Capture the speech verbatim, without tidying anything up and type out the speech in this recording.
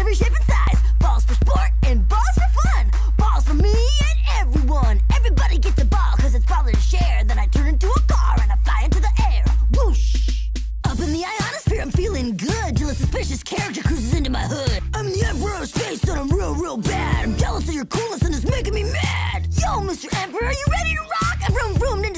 every shape and size. Balls for sport and balls for fun. Balls for me and everyone. Everybody gets a ball cause it's ball to share. Then I turn into a car and I fly into the air. Whoosh! Up in the ionosphere I'm feeling good till a suspicious character cruises into my hood. I'm the emperor of space and I'm real real bad. I'm jealous of your coolness and it's making me mad. Yo, Mister Emperor, are you ready to rock? I vroom vroom into